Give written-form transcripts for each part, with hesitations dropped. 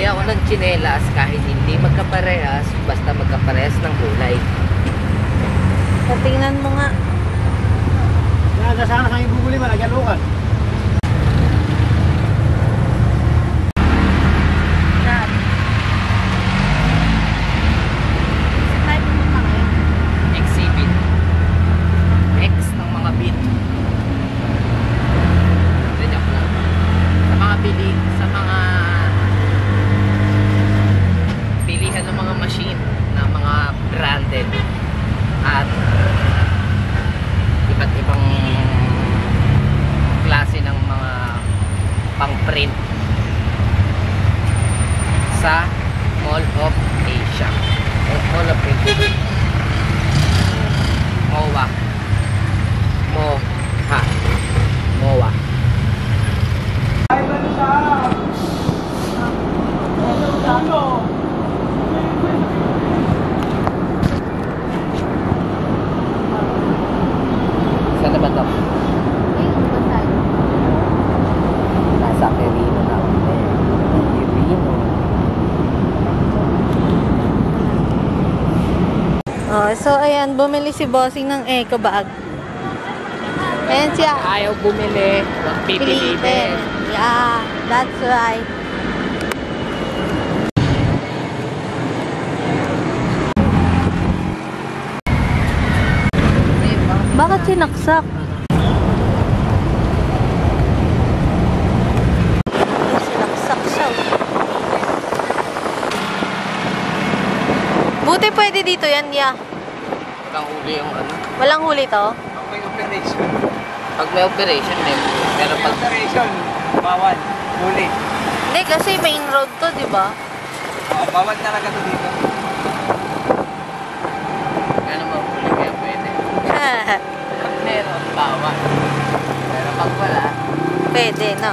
Bumili ako ng tsinelas kahit hindi magkaparehas, basta magkaparehas ng kulay. Tingnan mo nga. Yan, sana kang ibubuli man, nagyalukan. Exhibit. X ng mga bit. Sa mga bili, sa mga bilihan ng mga machine na mga branded at iba't ibang klase ng mga pang-print sa Mall of Asia. Mall of Asia. MOA. MOHA. MOA. Saan na ba ito? Nasa Quirino na ako. Quirino. Oh, so ayan, bumili si Bossing ng eco bag. Ayan siya. Ayaw bumili. Huwag pipilitin. Yeah, that's right. Bakit sinaksak? Sinaksak siya. Buti pwede dito yan, ya. Walang huli yung ano. Walang huli to? Pag may operation. Pag may operation, meron pag... Operation, bawal. Huli. Hindi, kasi main road to, di ba? Bawal talaga to dito. Ano ba huli kaya pwede? Pag meron, bawal. Pero pag wala... Pwede, no?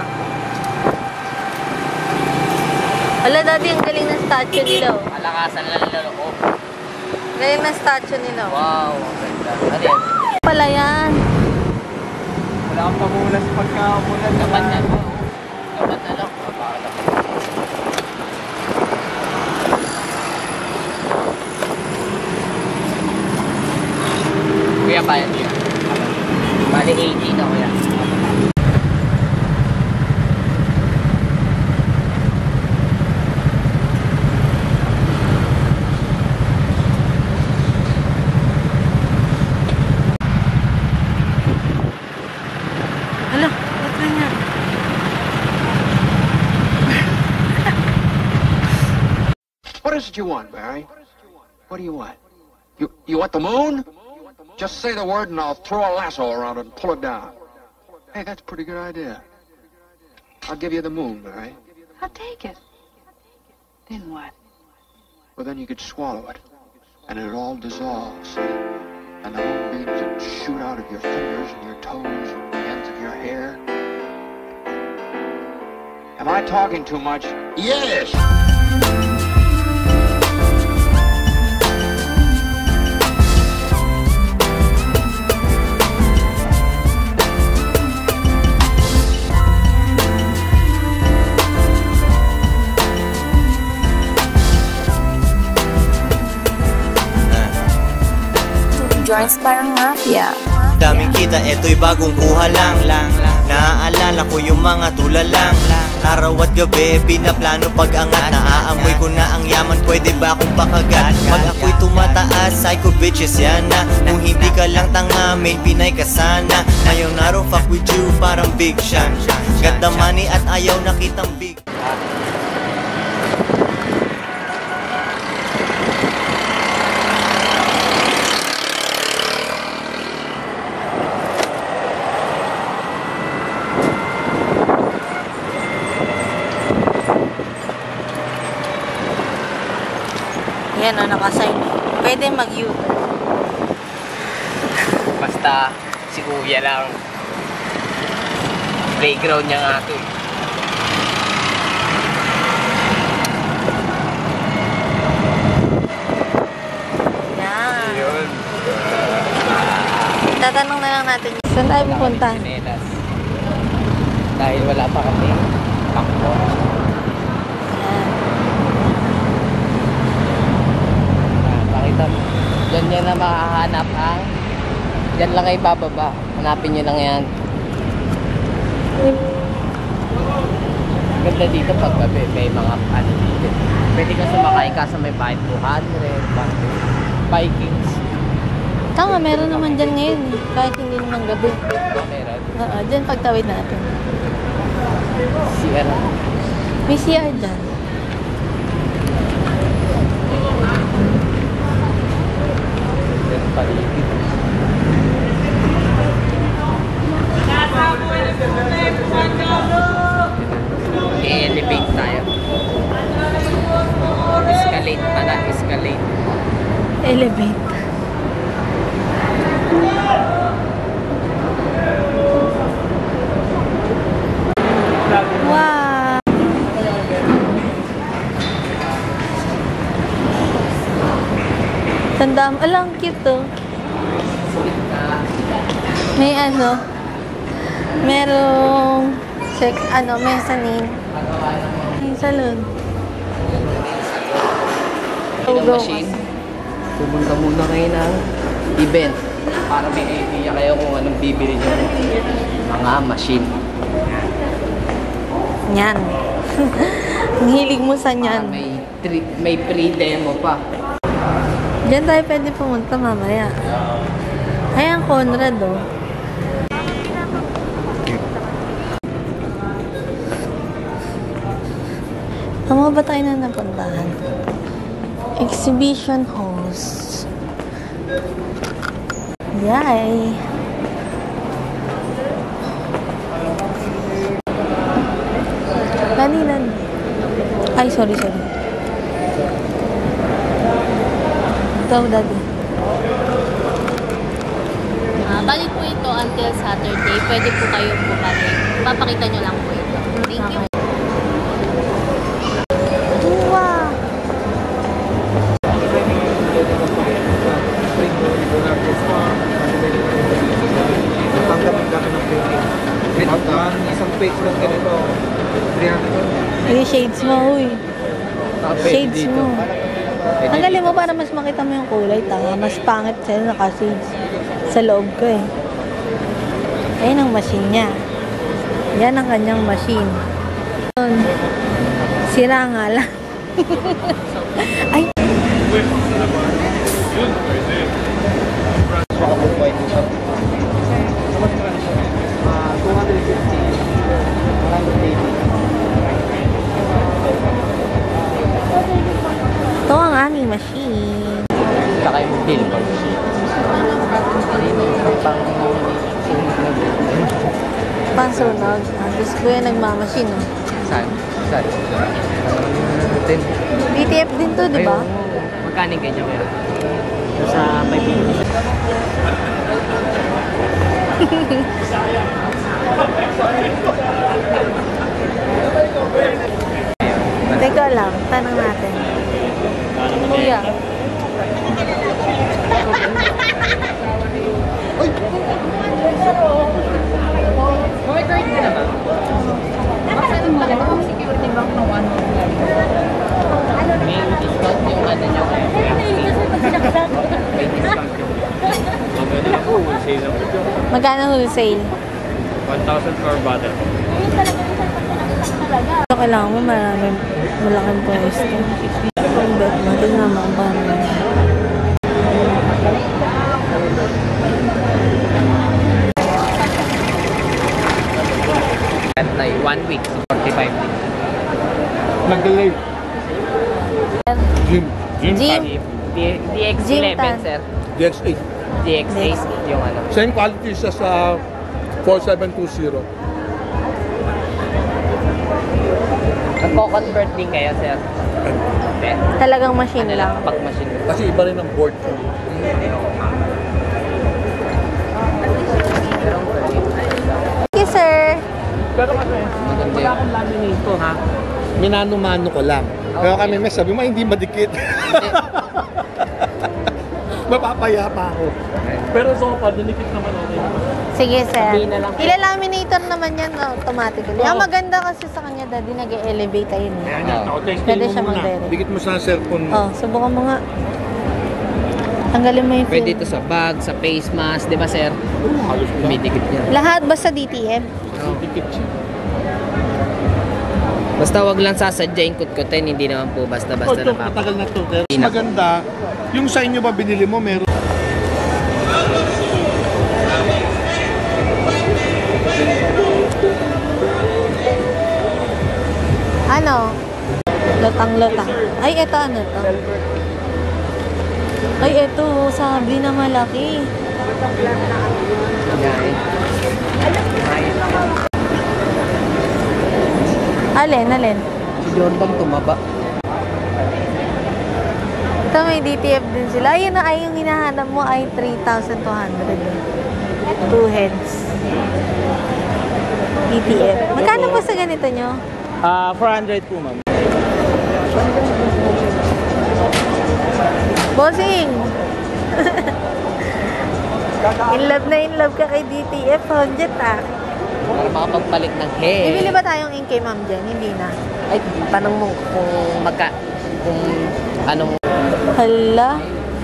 Wala, dati ang galing ng statue nila, oh. Malakasan lang lalo ko. Galing ng statue nila, oh. Wow, ang ganda. Ano yan? Pala yan. Wala kang pamulas pagka-umulan. Dapat na lang. Dapat na lang. Mapakalat. Kuya, bayad niya. Bali 80 na kuya. Hala, ba't ganyan? What is it you want, Barry? What do you want? You want the moon? Just say the word and I'll throw a lasso around it and pull it down. Hey, that's a pretty good idea. I'll give you the moon, Barry. I'll take it. Then what? Well, then you could swallow it, and it all dissolves. And the moonbeams would shoot out of your fingers and your toes and the ends of your hair. Am I talking too much? Yes! Joints parang mafia. Daming kita, eto'y bagong kuha lang. Naaalala ko yung mga tulalang. Araw at gabi, pinaplano pag-angat. Naaamoy ko na ang yaman, pwede ba akong pakagat? Pag ako'y tumataas, psycho bitches yan na. Kung hindi ka lang tanga, may Pinay ka sana. Ngayon naro, fuck with you, parang big shot. Got the money at ayaw nakitang big. Yan o, nakasign. Pwede mag-U. Basta si kuya lang. Playground niya nga ito. Yan. Yun. Tatanong na lang natin. Saan tayo pupunta? Dahil wala pa kami. Pakpo. Yan. Diyan lang kayo bababa. Hanapin nyo lang yan. Ganda dito pag gabi. May mga ano dito. Pwede ka sumakay ka sa may Bayad 200, Vikings. Tama, meron naman dyan ngayon eh. Kahit hindi naman gabi. Meron. Oo, dyan pagtawid natin. CR. May CR dyan. Meron paligid. I-elevate tayo. Escalate pala, escalate. Elevate. Wow! Tandaan, alang cute to. May ano, merong check, mezzanine. May salon. Ilang machine. Pumunta muna kayo ng event para may idea kayo kung anong bibili nyo mga machine. Yan. Ang hilig mo sa yan. May pre-demo pa. Diyan tayo pwede pumunta mamaya. Ayan, Conrad, oh. Tama ba tayo na napuntahan? Exhibition halls. Yay! Dali. Ay, sorry. Ikaw, Daddy. Balik po ito until Saturday. Pwede po kayo bumalik. Papakita nyo lang po ito. Thank you. Wow! Isang page lang ganito. 300. Yung shades mo, uy. Shades mo. Tanggalin mo para mas makita mo yung kulay. Tanga, mas pangit sa'yo naka-shades. Sa loob ko eh. Ayan ang machine niya. Yan ang kanyang machine. Sira nga lang. Ay! Ito ang aming machine. Saka yung bill. Pang-sunog. Diyos ko yan nagmamachine. Oh. Saan? BTF din to, di ba? Magkano ganyan kaya? Sa 550. Teka lang, tanong natin. Kuya. May discount yung ano nyo. May discount yung Magkano wholesale? 1,000 per bottle. So, kailangan mo maraming malaking pwesto. Ang bet mo, tingnan mo ang paano. like 1 week, 45 days. Nag-live. Gym. Gym. DX11, Tan. sir. DX8. DX8 yung ano. Same quality siya sa 4720. Nagko-convert din kayo, sir? Hindi. Talagang machine Ano lang. Pag machine. Kasi iba rin ang board ko. Thank you, sir. Pero kasi, wala akong laminator ha. Minano-mano ko lang. Pero kami may sabi mo, hindi madikit. Mapapaya pa ako. Pero so far, dinikit naman ako. Sige, sir. Sabihin na lang. Ilalaminator naman yan automatically. Ang maganda kasi sa kanya, daddy, nag-elevate tayo niya. Ayan yan. Ako, testing Pwede mo siya muna. mag-direct. Dikit mo sa cellphone mo. Oh, subukan mo nga. Tanggalin mo yung film. Pwede ito sa bag, sa face mask, di ba sir? Dumidikit yan. Lahat basta DTF. Oh. Basta wag lang sasadya yung kutkutin, hindi naman po basta-basta Ito, matagal na to. Pero mas maganda, yung sa inyo ba binili mo, meron. Ano? Lotang-lotang. Ay, eto ano to? Ay, eto. Sabi na malaki. Alin? Si Jordan tumaba. Ito may DTF din sila. Ayun na, ay yung hinahanap mo ay 3,200. Two heads. DTF. Magkano po sa ganito nyo? 400 po, ma'am. Bossing! in love ka kay DTF, 100 ah. Para makapagpalit ng hair. Bibili ba tayong ink kay ma'am dyan? Hindi na. Ay, tanong mo kung kung anong... Hala.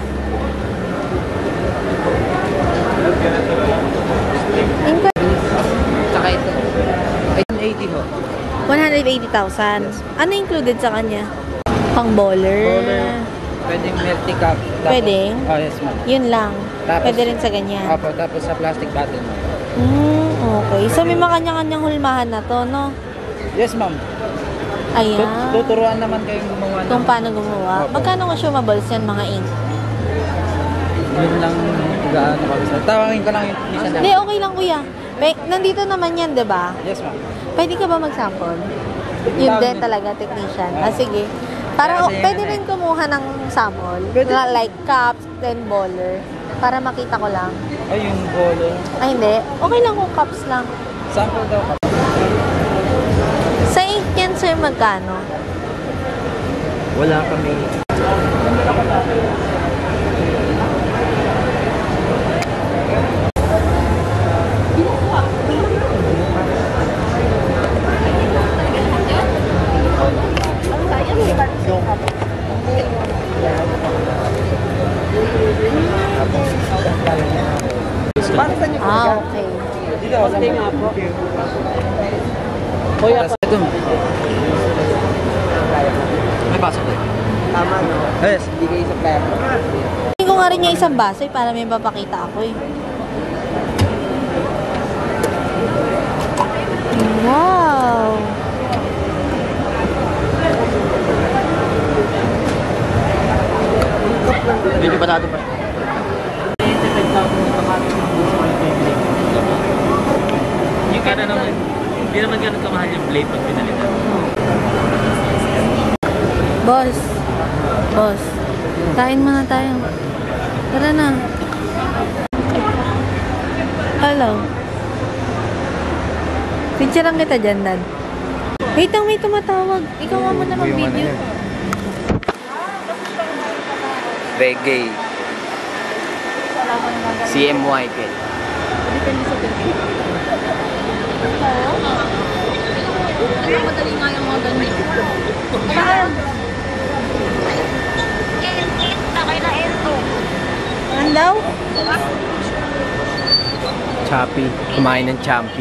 Ink Tsaka ito. 80 ho. 180,000. Ano included sa kanya? Pang bowler. Pwedeng melty cup. Tapos, Pwede? Oh, yes ma'am. Yun lang. Tapos- Pwede rin sa ganyan. Apo, tapos sa plastic bottle ma'am. Okay. So, may mga kanya-kanyang hulmahan na to, no? Yes ma'am. Ayan. Tuturuan naman kayong gumawa Kung paano gumawa. Opo. Magkano consumables yan, mga ink? Yun lang gaano kami sa... Tawagin ko lang yung isa Hindi, okay lang, kuya. Nandito naman yan, di ba? Yes ma'am. Pwede ka ba mag-sample? Yun din talaga, technician. Sige. Para Kasi pwede yan rin kumuha ng sample. Pwede. Like cups, then bowler. Para makita ko lang. Ay, yung bolo. Ay, hindi. Okay lang kung cups lang. Sample daw ka. Sa ink yan, sir, magkano? Wala kami. Okay. Kuya, ito. May pasok na. Tama, no? Yes, hindi kayo sa player. Hindi ko nga rin niya isang basoy para may mapakita ako eh. Wow! Medyo patado pa. Yung kana naman, hindi naman ganun kamahal yung blade pag pinalitan. Boss. Boss. Kain muna tayo. Tara na. Hello. Picture lang kita dyan, Dad. Wait lang, may tumatawag. Ikaw nga muna mag-video. Reggae. CMYK. Madali nga yung mga ganyan. Saan? Ano daw? Choppy. Kumain ng champy.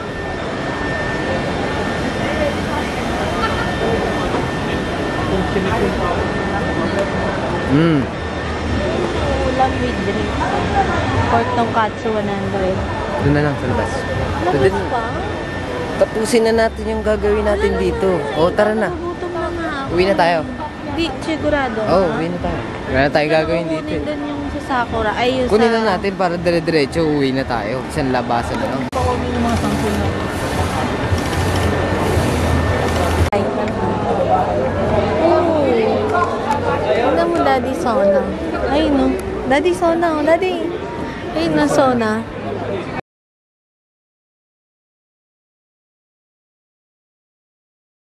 Ulam with drink. Pork tonkatsu 100. Doon na lang sa labas. Labas pa? Tapusin na natin yung gagawin natin dito. O, tara na. Nagugutom na nga ako. Uwi na tayo. Hindi, sigurado. Oo, uwi na tayo. Wala na tayo gagawin dito. Kunin doon yung sa Sakura. Ay, yung Kunin sa... na natin para dire-diretso uwi na tayo. Isang labasan na lang. Kunin yung mga sample na. Ay. Oh. Tignan mo, Daddy Sona. Ay, no. Daddy Sona, oh. Daddy. Ay, no, Sona.